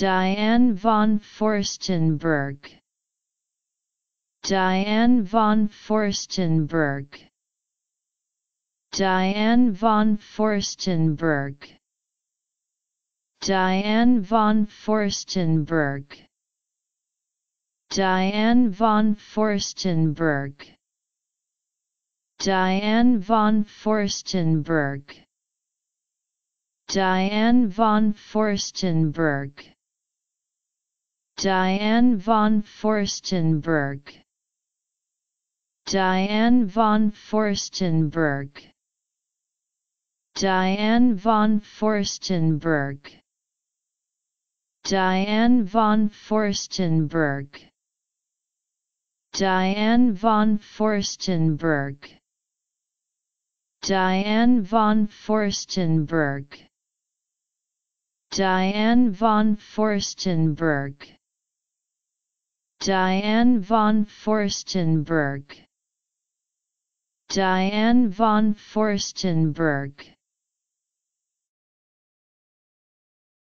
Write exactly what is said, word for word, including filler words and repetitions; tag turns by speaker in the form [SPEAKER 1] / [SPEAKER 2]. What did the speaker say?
[SPEAKER 1] Diane Von Furstenberg. Diane Von Furstenberg. Diane Von Furstenberg. Diane Von Furstenberg. Diane Von Furstenberg. Diane Von Furstenberg. Diane Von Furstenberg. Diane Von Furstenberg. Diane Von Furstenberg. Diane Von Furstenberg. Diane Von Furstenberg. Diane Von Furstenberg. Diane Von Furstenberg. Diane Von Furstenberg. Diane Von Furstenberg. Diane Von Furstenberg.